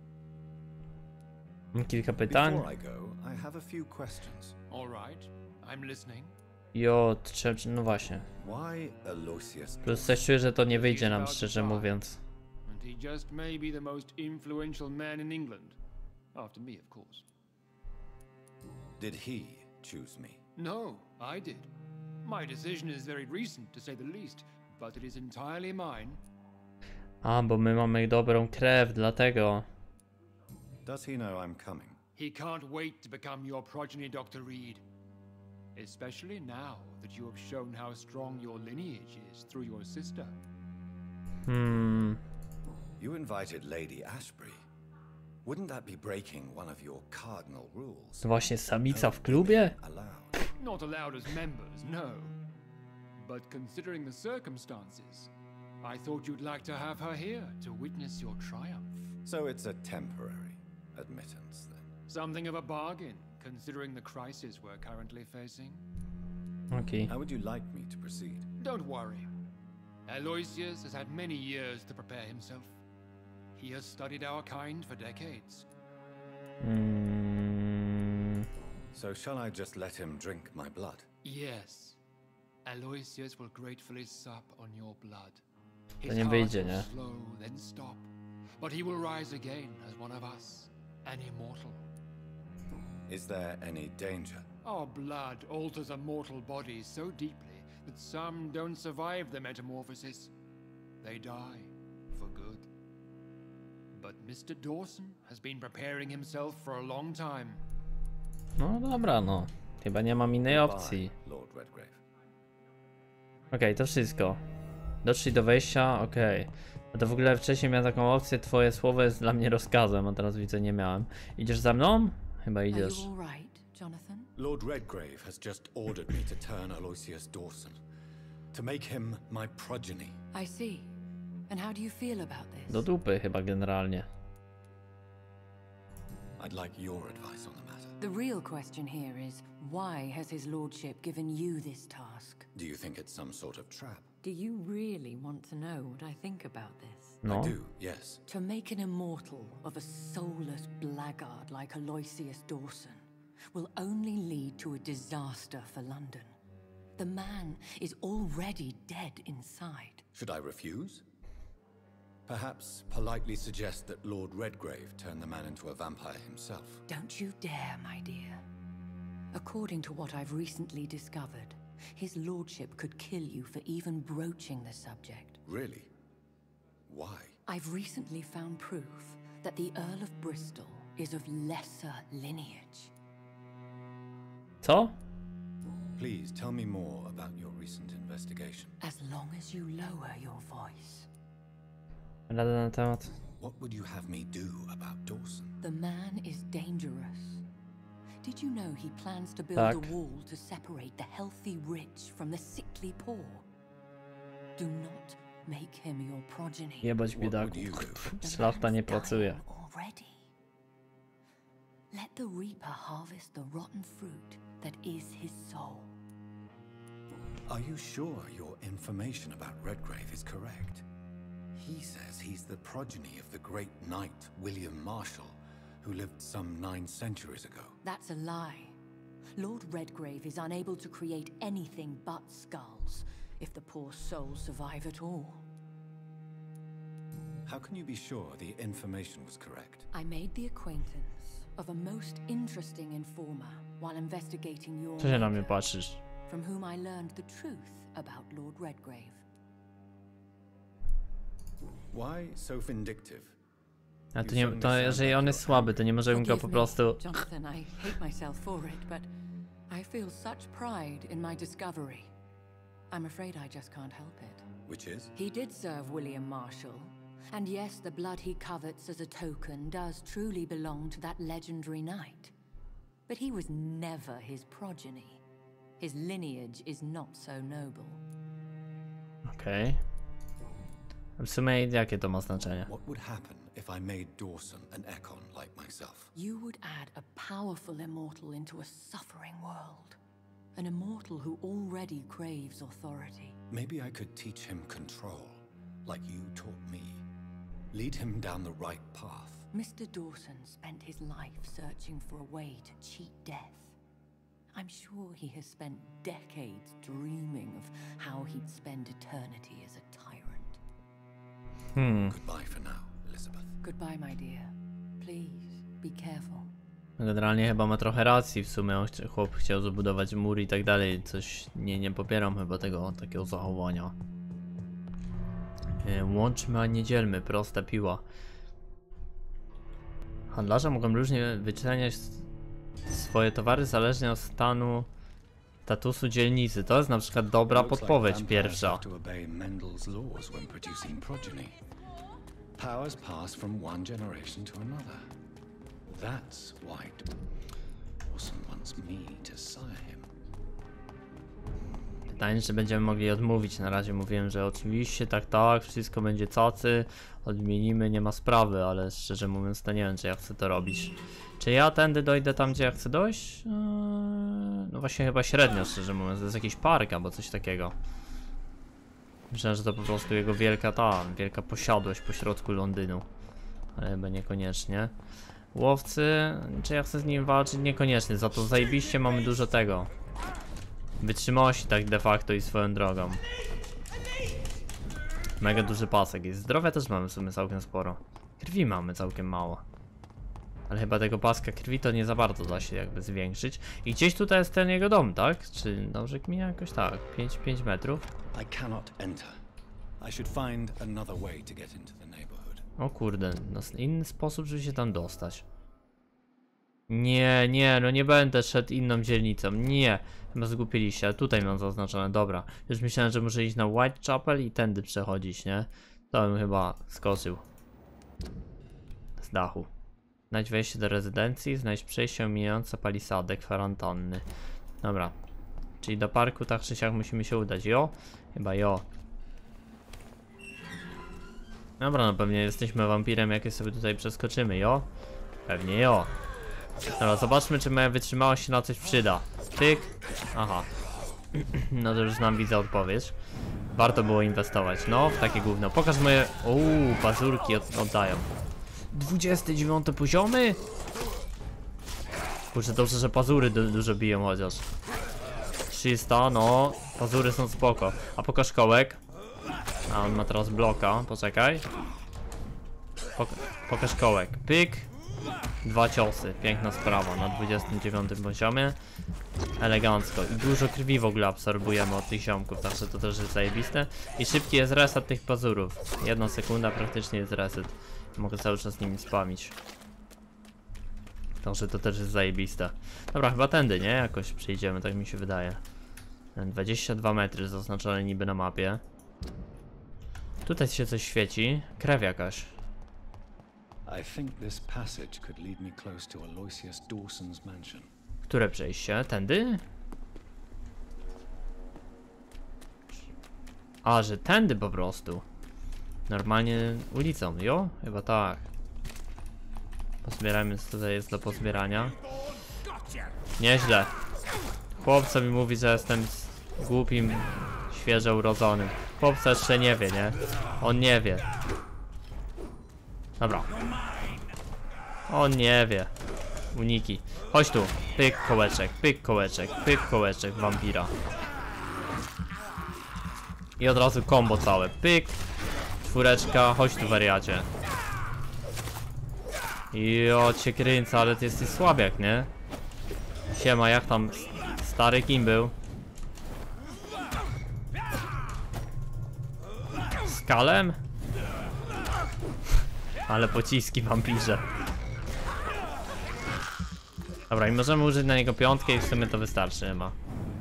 Mam kilka pytań. Before I go, I have a few questions. All right, I'm listening. No właśnie. Why Aloysius? Plus coś czuję, że to nie wyjdzie nam, szczerze mówiąc. And he just may be the most influential man in England. After me, of course. Did he choose me? No, I did. My decision is very recent, to say the least, but it is entirely mine. A, bo my mamy dobrą krew, dlatego. Does he know I'm coming? He can't wait to become your progeny, Dr. Reed. Especially now that you have shown how strong your lineage is through your sister. You invited Lady Ashbury. Wouldn't that be breaking one of your cardinal rules? Właśnie samica w klubie? Allowed. Not allowed as members, no. But considering the circumstances, I thought you'd like to have her here to witness your triumph. So it's a temporary admittance then. Something of a bargain, considering the crisis we're currently facing. Okej. How would you like me to proceed? Don't worry. Aloysius has had many years to prepare himself. He has studied our kind for decades. So shall I just let him drink my blood? Yes. Aloysius will gratefully sup on your blood. To His nie heart wyjdzie, will nie? slow, then stop. But he will rise again as one of us, an immortal. Is there any danger? Our blood alters a mortal body so deeply that some don't survive the metamorphosis. They die for good. But Mr. Dawson has been preparing himself for a long time. No dobra, no. Chyba nie mam innej opcji. Bye, Lord Redgrave. Okej, to wszystko. Doszli do wejścia, okej. A to w ogóle wcześniej miałem taką opcję, twoje słowo jest dla mnie rozkazem, a teraz widzę, nie miałem. Idziesz za mną? Chyba Are idziesz. you all right, Jonathan? Lord Redgrave has just ordered me to turn Aloysius Dawson, to make him my progeny. I see. And how do you feel about this? Do dupy chyba generalnie. I'd like your advice on the matter. The real question here is, why has his lordship given you this task? Do you think it's some sort of trap? Do you really want to know what I think about this? No. I do, yes. To make an immortal of a soulless blackguard like Aloysius Dawson will only lead to a disaster for London. The man is already dead inside. Should I refuse? Perhaps politely suggest that Lord Redgrave turn the man into a vampire himself. Don't you dare, my dear. According to what I've recently discovered, his lordship could kill you for even broaching the subject. Really? Why? I've recently found proof that the Earl of Bristol is of lesser lineage. Co? Please tell me more about your recent investigation. As long as you lower your voice. Rada na temat. What would you have me do about Dawson? The man is dangerous. Did you know he plans to build Tak. a wall to separate the healthy rich from the sickly poor? Do not make him your progeny. Jebać What biedaku. would you do? Szlachta nie pracuje. Dying already. Let the reaper harvest the rotten fruit that is his soul. Are you sure your information about Redgrave is correct? He says he's the progeny of the great knight William Marshall, who lived some 9 centuries ago. That's a lie. Lord Redgrave is unable to create anything but skulls, if the poor souls survive at all. How can you be sure the information was correct? I made the acquaintance of a most interesting informer while investigating your Co się na mnie maker, patrzysz? from whom I learned the truth about Lord Redgrave. Why so vindictive? A to nie, to jeżeli on jest słaby, to nie możemy go po Forgive me, prostu... Jonathan, I hate myself for it, but I feel such pride in my discovery. I'm afraid I just can't help it. Which is? He did serve William Marshall, and yes, the blood he covets as a token does truly belong to that legendary knight. But he was never his progeny. His lineage is not so noble. Okej. W sumie jakie to ma znaczenie? What would happen if I made Dawson an Ekon like myself? You would add a powerful immortal into a suffering world. An immortal who already craves authority. Maybe I could teach him control, like you taught me. Lead him down the right path. Mr. Dawson spent his life searching for a way to cheat death. I'm sure he has spent decades dreaming of how he'd spend eternity as a tyrant. Goodbye for now, Elizabeth. Goodbye, my dear. Please, be careful. Generalnie chyba ma trochę racji, w sumie chłop chciał zabudować mur i tak dalej, coś nie popieram chyba tego takiego zachowania. Łączmy, a nie dzielmy, prosta piła. Handlarze mogą różnie wyceniać swoje towary zależnie od statusu dzielnicy. To jest na przykład dobra podpowiedź pierwsza. Powers pass from one generation to another. That's why Dawson wants me to sire him. Pytanie, czy będziemy mogli odmówić. Na razie mówiłem, że oczywiście, tak, wszystko będzie cacy, odmienimy, nie ma sprawy, ale szczerze mówiąc to nie wiem, czy ja chcę to robić. Czy ja tędy dojdę tam, gdzie ja chcę dojść? No właśnie chyba średnio, szczerze mówiąc, to jest jakiś park albo coś takiego. Myślałem, że to po prostu jego wielka posiadłość pośrodku Londynu. Ale chyba niekoniecznie. Łowcy, czy ja chcę z nim walczyć? Niekoniecznie, za to zajebiście mamy dużo tego. Wytrzymałości tak de facto i swoją drogą. Mega duży pasek jest. Zdrowia też mamy w sumie całkiem sporo. Krwi mamy całkiem mało. Ale chyba tego paska krwi to nie za bardzo da się jakby zwiększyć. I gdzieś tutaj jest ten jego dom, tak? Czy dobrze kminie jakoś tak? 5 metrów? I cannot enter. I should find another way to get into the neighborhood. O kurde, no inny sposób, żeby się tam dostać. Nie, no nie będę szedł inną dzielnicą, nie. Chyba zgupiliście, ale tutaj mam zaznaczone, dobra. Już myślałem, że muszę iść na Whitechapel i tędy przechodzić, nie? To bym chyba skoczył. Z dachu. Znajdź wejście do rezydencji, znajdź przejście omijające palisadę kwarantanny. Dobra. Czyli do parku tak czy siak musimy się udać, jo? Chyba jo. Dobra, no pewnie jesteśmy wampirem, jakie sobie tutaj przeskoczymy, jo? Pewnie jo. Dobra, zobaczmy, czy moja wytrzymałość się na coś przyda. Tyk. Aha. No to już znam, widzę odpowiedź. Warto było inwestować, no, w takie gówno. Pokaż moje... pazurki oddają. 29 poziomy? Kurczę, dobrze, że pazury dużo biją chociaż. 300, no, pazury są spoko. A pokaż kołek. A on ma teraz bloka, poczekaj. Pokaż kołek, pyk. 2 ciosy, piękna sprawa na 29 poziomie. Elegancko i dużo krwi w ogóle absorbujemy od tych ziomków, także to też jest zajebiste. I szybki jest reset tych pazurów. 1 sekunda praktycznie jest reset. Mogę cały czas nimi spamić. Także to też jest zajebiste. Dobra, chyba tędy, nie? Jakoś przejdziemy, tak mi się wydaje. 22 metry zaznaczone niby na mapie. Tutaj się coś świeci. Krew jakaś. I think this passage could lead me close to Aloysius Dawson's mansion. Które przejście? Tędy? A, że tędy po prostu. Normalnie ulicą, jo? Chyba tak. Pozbierajmy, co tutaj jest do pozbierania. Nieźle. Chłopca mi mówi, że jestem głupim, świeżo urodzonym. Chłopca jeszcze nie wie, nie? On nie wie. Dobra. On nie wie. Uniki. Chodź tu. Pyk kołeczek, pyk kołeczek, pyk kołeczek wampira. I od razu combo całe. Pyk. Czwóreczka. Chodź tu, wariacie. Jo, cię kręcę, ale ty jesteś słabiak, nie? Siema, jak tam stary kim był? Skalem? Ale pociski wampirze. Dobra, i możemy użyć na niego piątkę i w sumie to wystarczy chyba.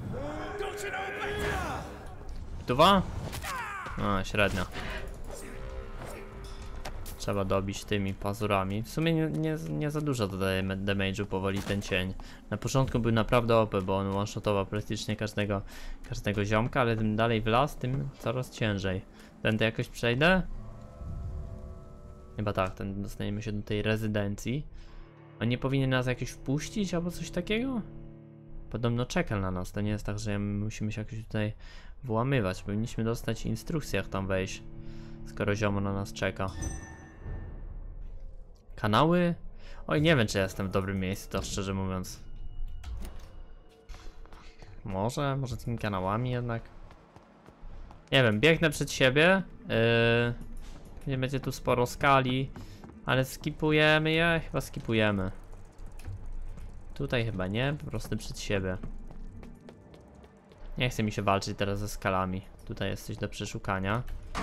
Tuwa? No, średnio. Trzeba dobić tymi pazurami. W sumie nie za dużo dodaje damage'u powoli ten cień. Na początku był naprawdę OP, bo on one-shotował praktycznie każdego ziomka, ale tym dalej w las, tym coraz ciężej. Tędy jakoś przejdę? Chyba tak, dostaniemy się do tej rezydencji. On nie powinien nas jakoś wpuścić albo coś takiego? Podobno czeka na nas, to nie jest tak, że musimy się jakoś tutaj włamywać. Powinniśmy dostać instrukcję, jak tam wejść. skoro ziomo na nas czeka. Kanały? Oj, nie wiem, czy ja jestem w dobrym miejscu, to szczerze mówiąc. Może tymi kanałami jednak. Nie wiem, biegnę przed siebie. Nie będzie tu sporo skali, ale skipujemy je? Chyba skipujemy. Tutaj chyba nie, po prostu przed siebie. Nie chce mi się walczyć teraz ze skalami. Tutaj jest coś do przeszukania.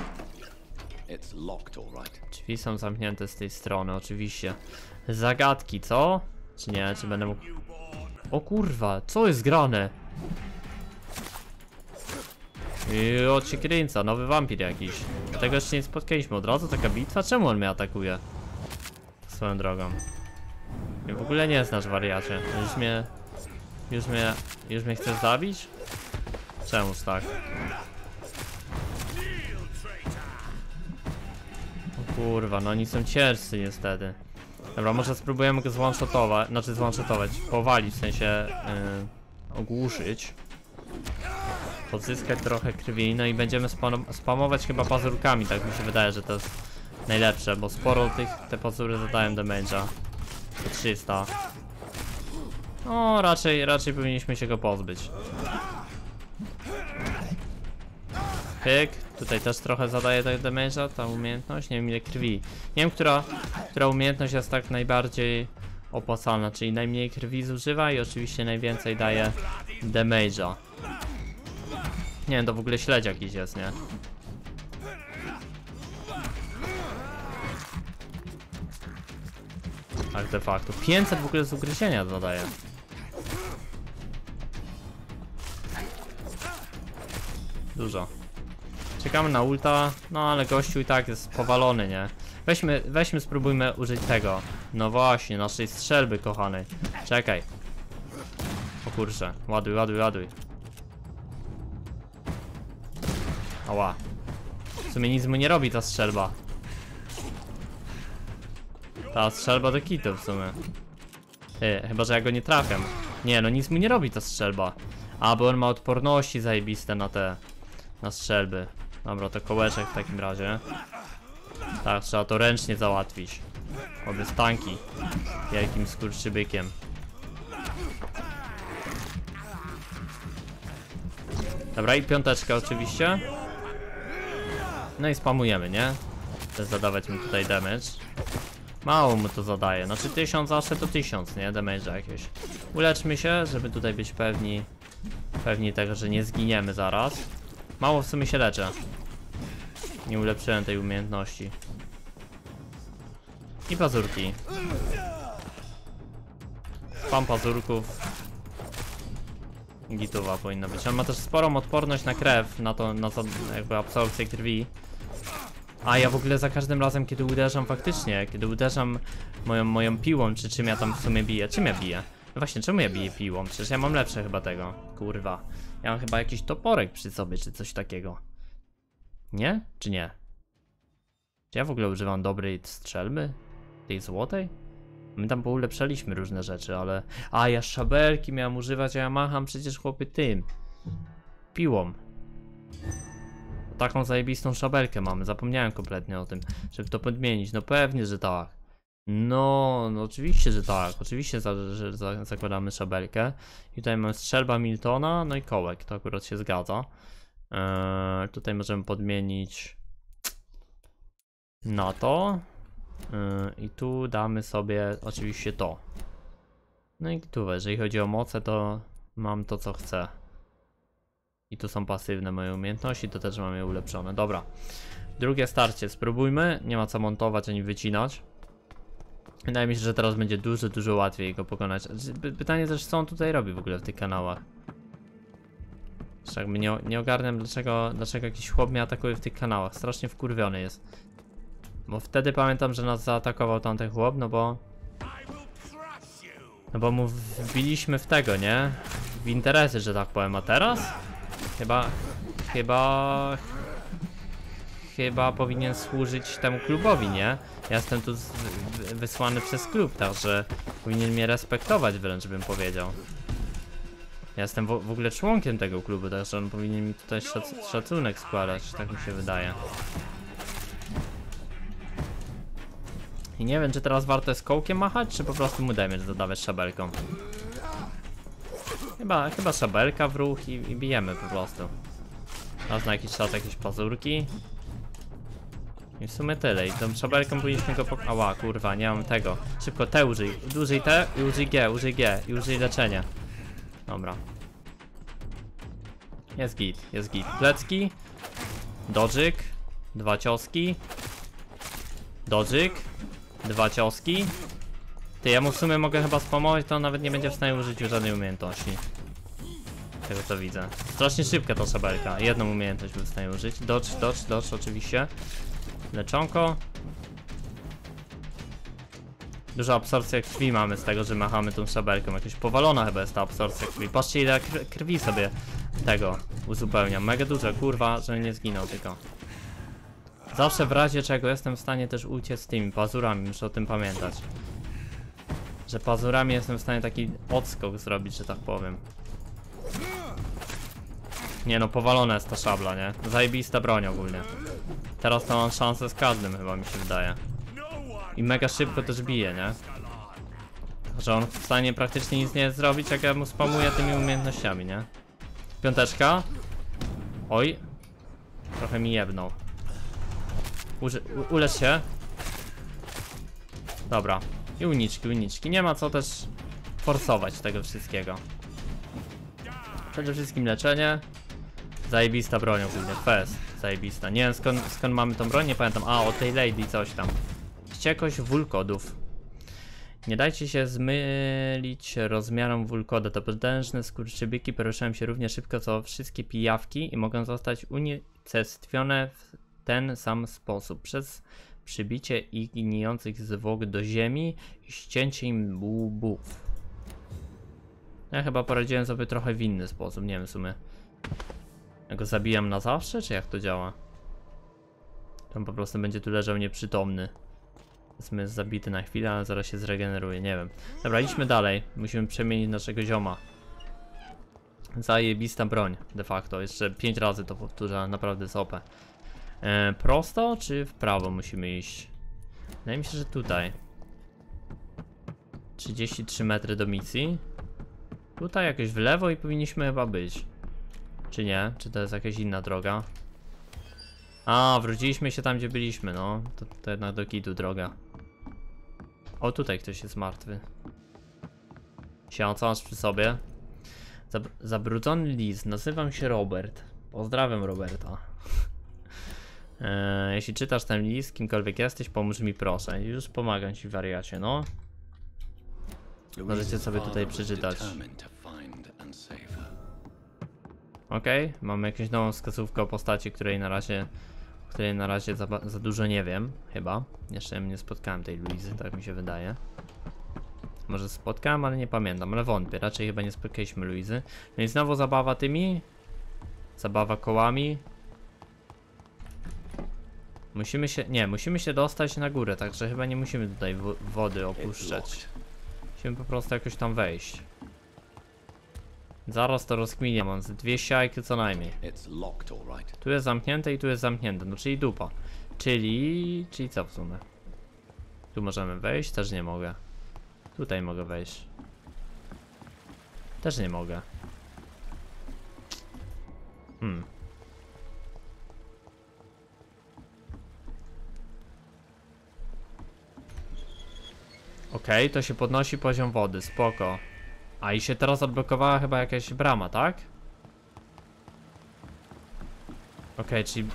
Drzwi są zamknięte z tej strony, oczywiście. Zagadki, co? Czy nie? Czy będę mógł... O kurwa, co jest grane? I od się kręca, nowy wampir jakiś. Tego jeszcze nie spotkaliśmy. Od razu taka bitwa? Czemu on mnie atakuje? Swoją drogą. W ogóle nie znasz, wariacie. Już mnie chcesz zabić? Czemuż tak? O kurwa, no oni są ciężcy niestety. Dobra, może spróbujemy go zwanshotować, znaczy zwanshotować, powalić, w sensie ogłuszyć. Pozyskać trochę krwi, no i będziemy spamować chyba pazurkami, tak mi się wydaje, że to jest najlepsze, bo sporo te pazury zadają damage'a. 300. No, raczej powinniśmy się go pozbyć. Pyk, tutaj też trochę zadaje tak damage'a, ta umiejętność, nie wiem ile krwi. Nie wiem, która umiejętność jest tak najbardziej opłacalna, czyli najmniej krwi zużywa i oczywiście najwięcej daje damage'a. Nie wiem, to w ogóle śledź jakiś jest, nie? Artefaktu. 500 w ogóle z ugryzienia zadaje. Dużo. Czekamy na ulta, no ale gościu i tak jest powalony, nie? Weźmy, spróbujmy użyć tego. No właśnie, naszej strzelby kochanej. Czekaj. O kurczę, ładuj. Ała. W sumie nic mu nie robi ta strzelba. Ta strzelba do kitu w sumie. Chyba, że ja go nie trafiam. Nie, no nic mu nie robi ta strzelba. A, bo on ma odporności zajebiste na strzelby. Dobra, to kołeczek w takim razie. Tak, trzeba to ręcznie załatwić. Oby tanki. Wielkim skurczybykiem. Dobra, i piąteczka oczywiście. No i spamujemy, nie? Chcę zadawać mu tutaj damage. Mało mu to zadaje, znaczy 1000 zawsze to 1000, nie? Damage'a jakieś. Uleczmy się, żeby tutaj być pewni tego, że nie zginiemy zaraz. Mało w sumie się leczę. Nie ulepszyłem tej umiejętności. I pazurki. Spam pazurków. Gitowa powinna być. On ma też sporą odporność na krew, na jakby absorpcję krwi. A ja w ogóle za każdym razem, kiedy uderzam faktycznie, kiedy uderzam moją piłą, czy czym ja tam w sumie biję? Czym ja biję? No właśnie, czemu ja biję piłą? Przecież ja mam lepsze chyba tego. Kurwa. Ja mam chyba jakiś toporek przy sobie, czy coś takiego. Nie? Czy nie? Czy ja w ogóle używam dobrej strzelby? Tej złotej? My tam poulepszaliśmy różne rzeczy, ale... A, ja szabelki miałem używać, a ja macham przecież chłopy tym. Piłą. Taką zajebistą szabelkę mamy, zapomniałem kompletnie o tym, żeby to podmienić. No pewnie, że tak. No oczywiście, że tak. Oczywiście, że zakładamy szabelkę. I tutaj mamy strzelba Miltona, no i kołek, to akurat się zgadza. Tutaj możemy podmienić na to. I tu damy sobie oczywiście to. No i tu, jeżeli chodzi o moce, to mam to, co chcę. I tu są pasywne moje umiejętności, to też mam je ulepszone. Dobra. Drugie starcie, spróbujmy. Nie ma co montować ani wycinać. Wydaje mi się, że teraz będzie dużo łatwiej go pokonać. Pytanie też, co on tutaj robi w ogóle w tych kanałach. Jakby nie ogarniam, dlaczego jakiś chłop mnie atakuje w tych kanałach. Strasznie wkurwiony jest. Bo wtedy pamiętam, że nas zaatakował tamten chłop, no bo mu wbiliśmy w tego, nie? W interesy, że tak powiem, a teraz? Chyba powinien służyć temu klubowi, nie? Ja jestem tu wysłany przez klub, także powinien mnie respektować wręcz, bym powiedział. Ja jestem w ogóle członkiem tego klubu, także on powinien mi tutaj szacunek składać, tak mi się wydaje. I nie wiem, czy teraz warto jest kołkiem machać, czy po prostu mu damage zadawać szabelką. Chyba szabelka w ruch i bijemy po prostu. Raz na jakiś czas jakieś pazurki. I w sumie tyle. I tą szabelką powinniśmy go Ała, kurwa, nie mam tego. Szybko te użyj. Użyj te i użyj G i użyj leczenia. Dobra. Jest git, jest git. Plecki. Dodżyk. 2 cioski. Dodżyk. 2 cioski. Ty, ja mu w sumie mogę chyba spamować, to on nawet nie będzie w stanie użyć żadnej umiejętności. Tego co widzę. Strasznie szybka ta szabelka. Jedną umiejętność był w stanie użyć. Dodge oczywiście. Leczonko. Duża absorpcja krwi mamy z tego, że machamy tą szabelką. Jakaś powalona chyba jest ta absorpcja krwi. Patrzcie ile krwi sobie tego uzupełniam. Mega duża, kurwa, że nie zginął tylko. Zawsze w razie czego jestem w stanie też uciec z tymi pazurami, muszę o tym pamiętać. Że pazurami jestem w stanie taki odskok zrobić, że tak powiem. Nie no, powalona jest ta szabla, nie? Zajebista broń ogólnie. Teraz to mam szansę z każdym chyba, mi się wydaje. I mega szybko też bije, nie? Że on w stanie praktycznie nic nie zrobić, jak ja mu spamuję tymi umiejętnościami, nie? Piąteczka. Oj. Trochę mi jebnął. Ulecz się. Dobra. I uniczki. Nie ma co też forsować tego wszystkiego. Przede wszystkim leczenie. Zajebista broń ogólnie. Fest. Zajebista. Nie wiem skąd mamy tą broń, nie pamiętam. A, od tej lady coś tam. Wściekłość wulkodów. Nie dajcie się zmylić rozmiarem wulkoda. To potężne skurczybyki poruszają się równie szybko co wszystkie pijawki i mogą zostać unicestwione w ten sam sposób. Przez przybicie ich gnijących zwłok do ziemi i ścięcie im łbów. Ja chyba poradziłem sobie trochę w inny sposób, nie wiem w sumie. Ja go zabijam na zawsze, czy jak to działa? On po prostu będzie tu leżał nieprzytomny. Jest zabity na chwilę, ale zaraz się zregeneruje, nie wiem. Dobra, idźmy dalej. Musimy przemienić naszego zioma. Zajebista broń, de facto. Jeszcze 5 razy to powtórzę, naprawdę jest OP. Prosto czy w prawo musimy iść? Wydaje mi się, że tutaj. 33 metry do misji. Tutaj jakoś w lewo i powinniśmy chyba być. Czy nie? Czy to jest jakaś inna droga? A, wróciliśmy się tam, gdzie byliśmy, no. To jednak do kitu droga. O, tutaj ktoś jest martwy. Siema, co masz przy sobie? Zabrudzony list. Nazywam się Robert. Pozdrawiam Roberta. Jeśli czytasz ten list, kimkolwiek jesteś, pomóż mi proszę. Już pomagam ci, wariacie, no. Możecie sobie tutaj przeczytać. Okej, mamy jakąś nową wskazówkę o postaci, której na razie za dużo nie wiem, chyba. Jeszcze nie spotkałem tej Luizy, tak mi się wydaje. Może spotkałem, ale nie pamiętam, ale wątpię. Raczej chyba nie spotkaliśmy Luizy. No i znowu zabawa tymi. Zabawa kołami. Musimy się dostać na górę, także chyba nie musimy tutaj wody opuszczać. Musimy po prostu jakoś tam wejść. Zaraz to rozkminię, mam z 200 IQ co najmniej. Tu jest zamknięte i tu jest zamknięte, no czyli dupa. Czyli co w sumie? Tu możemy wejść? Też nie mogę. Tutaj mogę wejść. Też nie mogę. Okej, to się podnosi poziom wody, spoko. A i się teraz odblokowała chyba jakaś brama, tak? Okej, czyli...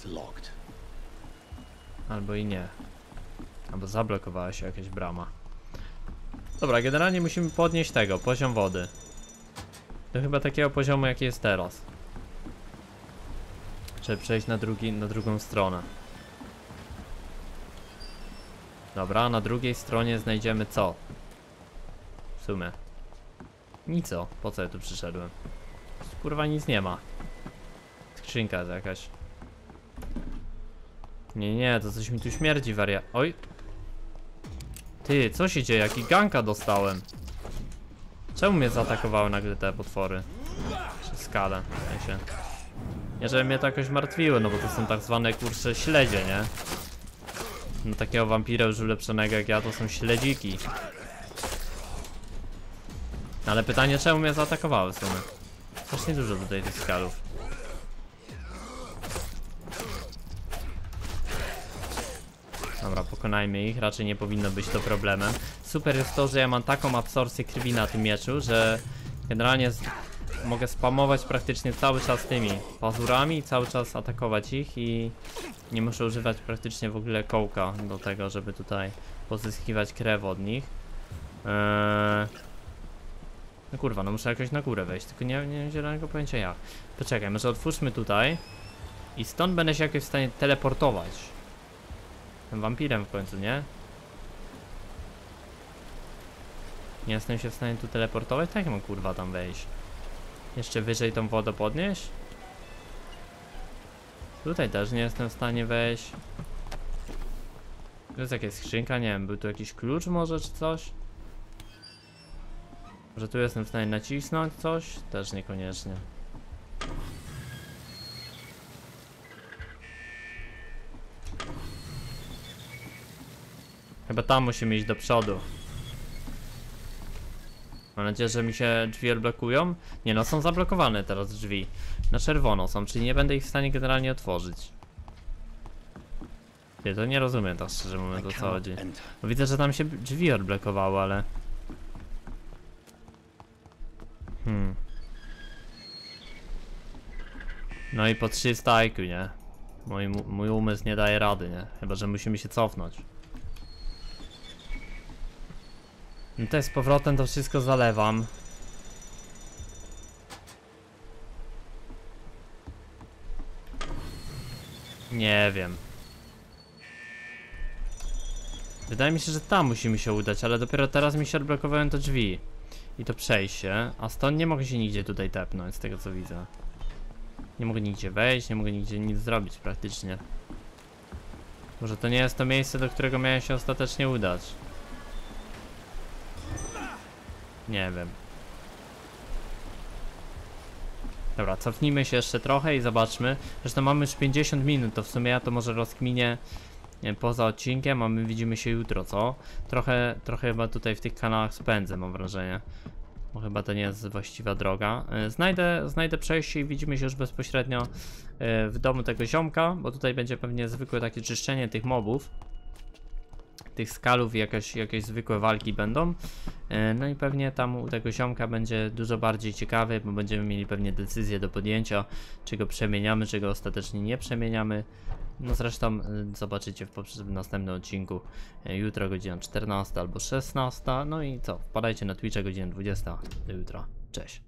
Albo i nie. Albo zablokowała się jakaś brama. Dobra, generalnie musimy podnieść tego, poziom wody. Do chyba takiego poziomu, jaki jest teraz. Żeby przejść na drugą stronę. Dobra, na drugiej stronie znajdziemy co? W sumie. Nic o, po co ja tu przyszedłem? Kurwa nic nie ma. Skrzynka jest jakaś. Nie, to coś mi tu śmierdzi, Oj. Ty, co się dzieje? Jaki ganka dostałem? Czemu mnie zaatakowały nagle te potwory? Czy skale, w sensie. Nie, żeby mnie to jakoś martwiły, no bo to są tak zwane kurcze śledzie, nie? No takiego wampira już ulepszonego jak ja to są śledziki. No, ale pytanie, czemu mnie zaatakowały w sumie? Strasznie dużo tutaj tych skalów. Dobra, pokonajmy ich, raczej nie powinno być to problemem. Super jest to, że ja mam taką absorpcję krwi na tym mieczu, że generalnie mogę spamować praktycznie cały czas tymi pazurami, cały czas atakować ich i nie muszę używać praktycznie w ogóle kołka do tego, żeby tutaj pozyskiwać krew od nich. No kurwa, no muszę jakoś na górę wejść, tylko nie mam zielonego pojęcia jak. Poczekaj, może otwórzmy tutaj i stąd będę się jakoś w stanie teleportować. Tym wampirem w końcu, nie? Nie jestem się w stanie tu teleportować? Tak mam kurwa tam wejść. Jeszcze wyżej tą wodę podnieść? Tutaj też nie jestem w stanie wejść. To jest jakaś skrzynka, nie wiem, był tu jakiś klucz może czy coś? Może tu jestem w stanie nacisnąć coś? Też niekoniecznie. Chyba tam musimy iść do przodu. Mam nadzieję, że mi się drzwi odblokują. Nie no, są zablokowane teraz drzwi. Na czerwono są, czyli nie będę ich w stanie generalnie otworzyć. Nie, to nie rozumiem tak szczerze mówiąc o co chodzi. Bo widzę, że tam się drzwi odblokowały, ale... No i po 300 IQ, nie? Mój umysł nie daje rady, nie? Chyba, że musimy się cofnąć. No to z powrotem to wszystko zalewam. Nie wiem. Wydaje mi się, że tam musimy się udać, ale dopiero teraz mi się odblokowały te drzwi. I to przejście, a stąd nie mogę się nigdzie tutaj tepnąć, z tego co widzę. Nie mogę nigdzie wejść, nie mogę nigdzie nic zrobić praktycznie. Może to nie jest to miejsce, do którego miałem się ostatecznie udać. Nie wiem. Dobra, cofnijmy się jeszcze trochę i zobaczmy. Zresztą mamy już 50 minut, to w sumie ja to może rozkminię poza odcinkiem, a my widzimy się jutro, co? Trochę chyba tutaj w tych kanałach spędzę, mam wrażenie. Bo chyba to nie jest właściwa droga. Znajdę przejście i widzimy się już bezpośrednio w domu tego ziomka, bo tutaj będzie pewnie zwykłe takie czyszczenie tych mobów. Tych skalów i jakieś zwykłe walki będą. No i pewnie tam u tego ziomka będzie dużo bardziej ciekawy, bo będziemy mieli pewnie decyzję do podjęcia, czy go przemieniamy, czy go ostatecznie nie przemieniamy. No zresztą zobaczycie w następnym odcinku. Jutro godzina 14 albo 16. No i co? Wpadajcie na Twitcha godzina 20 do jutra. Cześć.